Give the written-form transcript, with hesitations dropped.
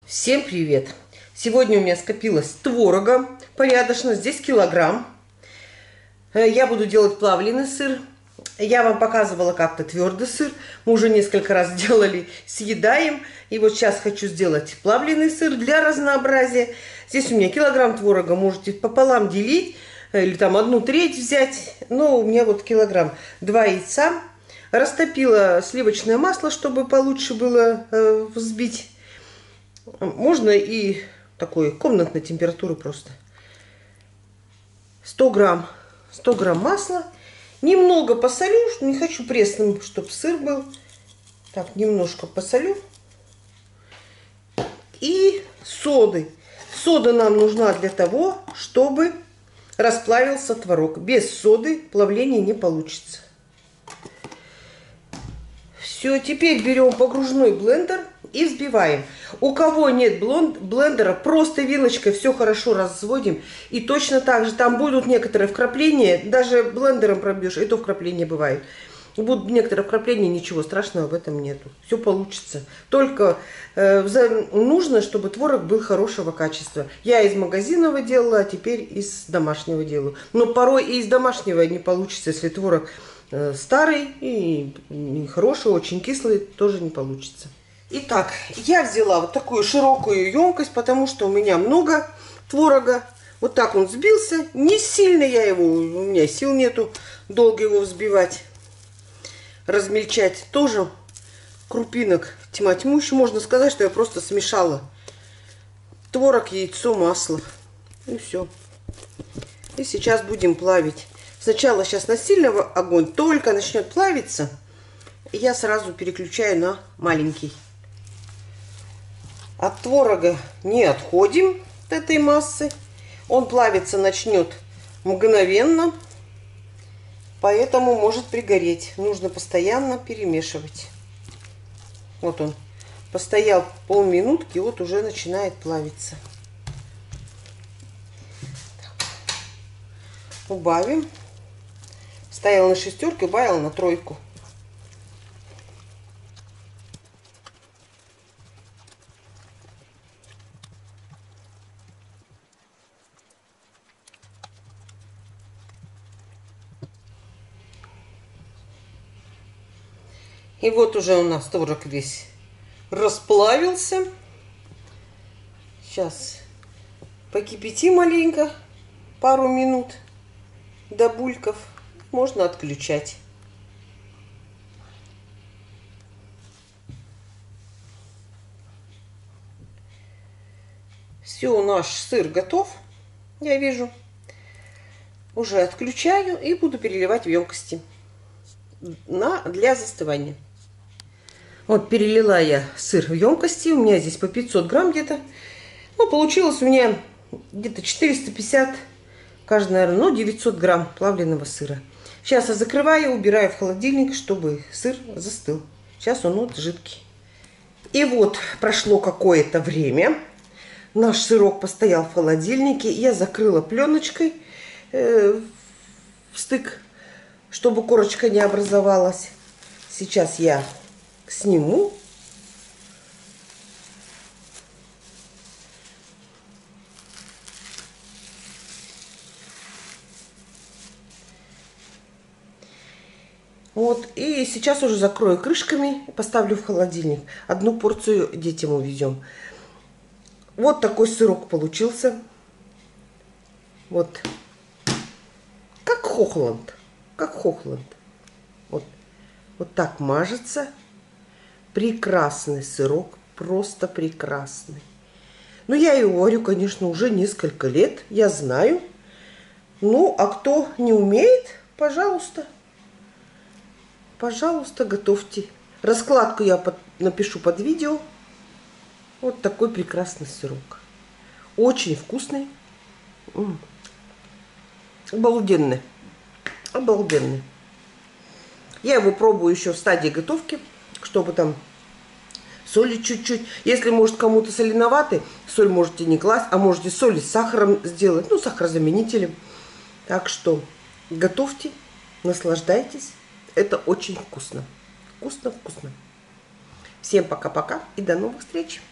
Всем привет! Сегодня у меня скопилось творога порядочно, здесь килограмм. Я буду делать плавленый сыр. Я вам показывала как-то твердый сыр. Мы уже несколько раз делали, съедаем. И вот сейчас хочу сделать плавленый сыр для разнообразия. Здесь у меня килограмм творога, можете пополам делить. Или там 1/3 взять. Но у меня вот килограмм. 2 яйца. Растопила сливочное масло, чтобы получше было взбить. Можно и такой комнатной температуры просто. 100 грамм масла. Немного посолю, не хочу пресным, чтобы сыр был. Так, немножко посолю. И соды. Сода нам нужна для того, чтобы расплавился творог. Без соды плавление не получится. Все, теперь берем погружной блендер и взбиваем. У кого нет блендера, просто вилочкой все хорошо разводим. И точно так же, там будут некоторые вкрапления, даже блендером пробьешь, и то вкрапления бывает. Будут некоторые вкрапления, ничего страшного в этом нету. Все получится. Только нужно, чтобы творог был хорошего качества. Я из магазинного делала, а теперь из домашнего делаю. Но порой и из домашнего не получится, если творог старый и хороший, очень кислый, тоже не получится. Итак, я взяла вот такую широкую емкость, потому что у меня много творога. Вот так он взбился. Не сильно у меня сил нету долго его взбивать. Размельчать тоже крупинок тьма тьмущая. Можно сказать, что я просто смешала творог, яйцо, масло. И все. И сейчас будем плавить. Сначала сейчас на сильный огонь, только начнет плавиться, я сразу переключаю на маленький. От творога не отходим от этой массы. Он плавиться начнет мгновенно, поэтому может пригореть. Нужно постоянно перемешивать. Вот он постоял полминутки, вот уже начинает плавиться. Убавим. Ставила на 6, убавила на 3. И вот уже у нас творог весь расплавился. Сейчас покипятим маленько, пару минут до бульков. Можно отключать. Все, наш сыр готов, я вижу. Уже отключаю и буду переливать в емкости для застывания. Вот перелила я сыр в емкости. У меня здесь по 500 грамм где-то. Ну, получилось у меня где-то 450, каждый, наверное, ну, 900 грамм плавленого сыра. Сейчас я закрываю, убираю в холодильник, чтобы сыр застыл. Сейчас он вот жидкий. И вот прошло какое-то время. Наш сырок постоял в холодильнике. Я закрыла пленочкой в стык, чтобы корочка не образовалась. Сейчас я сниму. Вот, и сейчас уже закрою крышками и поставлю в холодильник. 1 порцию детям увезем. Вот такой сырок получился. Вот. Как Хохланд. Как Хохланд. Вот. Вот так мажется. Прекрасный сырок. Просто прекрасный. Но я его варю, конечно, уже несколько лет. Я знаю. Ну, а кто не умеет, пожалуйста. Пожалуйста, готовьте. Раскладку я напишу под видео. Вот такой прекрасный сырок. Очень вкусный. Обалденный. Обалденный. Я его пробую еще в стадии готовки, чтобы там соли чуть-чуть. Если, может, кому-то соленоватый, соль можете не класть, а можете соль с сахаром сделать. Ну, сахарозаменителем. Так что готовьте, наслаждайтесь. Это очень вкусно. Вкусно-вкусно. Всем пока-пока и до новых встреч.